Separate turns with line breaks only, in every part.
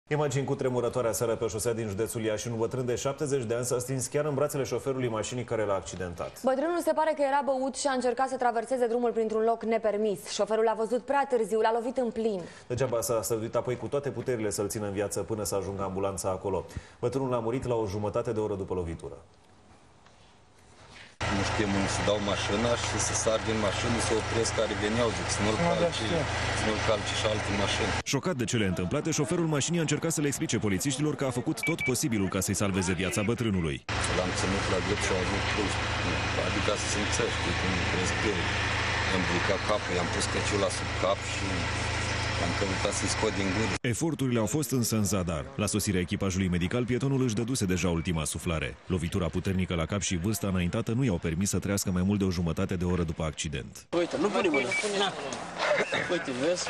Imagini cutremurătoare aseară pe o șosea din județul Iași. Un bătrân de 70 de ani s-a stins chiar în brațele șoferului mașinii care l-a accidentat.
Bătrânul se pare că era băut și a încercat să traverseze drumul printr-un loc nepermis. Șoferul l-a văzut prea târziu, l-a lovit în plin. Degeaba
s-a străduit apoi cu toate puterile să-l țină în viață până să ajungă ambulanța acolo. Bătrânul a murit la o jumătate de oră după lovitură.
Nu știm unde să dau mașina și să sar din mașină, să opresc care veneau, zic, să nu-l calci și alte mașini.
Șocat de cele întâmplate, șoferul mașinii a încercat să le explice polițiștilor că a făcut tot posibilul ca să-i salveze viața bătrânului.
L-am ținut la gât și a avut plus, adică să se înțești, cum crezi că i-am bricat capul, i-am pus căciula sub cap și am căutat să-i scot din gură.
Eforturile au fost însă în zadar. La sosirea echipajului medical, pietonul își dăduse deja ultima suflare. Lovitura puternică la cap și vârsta înaintată nu i-au permis să trăiască mai mult de o jumătate de oră după accident.
Uite, nu pune mâna. Uite, vezi?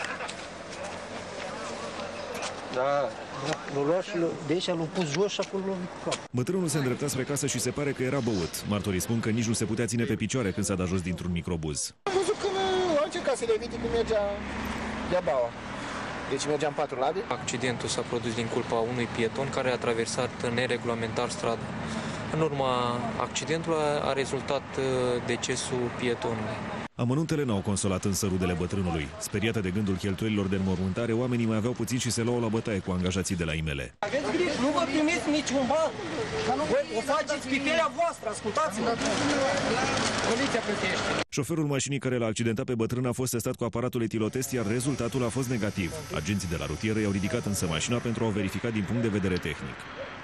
Da. L-a luat și de aici l-a pus jos și acolo l-a lovit cu cap.
Bătrânul se îndrepta spre casă și se pare că era băut. Martorii spun că nici nu se putea ține pe picioare când s-a dat jos dintr-un microbuz.
Am văzut că a încercat să le evite cum mergea deabaua. Deci mergeam 4 lade.
Accidentul s-a produs din culpa unui pieton care a traversat neregulamentar strada. În urma accidentului a rezultat decesul pietonului.
Amănuntele n-au consolat însă rudele bătrânului. Speriate de gândul cheltuielilor de înmormântare, oamenii mai aveau puțin și se luau la bătaie cu angajații de la Imele.
Aveți grijă, nu vă primiți niciun ban. Voi o faceți pe pielea voastră, ascultați-mă. Poliția plătește.
Șoferul mașinii care l-a accidentat pe bătrân a fost testat cu aparatul etilotest, iar rezultatul a fost negativ. Agenții de la rutieră i-au ridicat însă mașina pentru a o verifica din punct de vedere tehnic.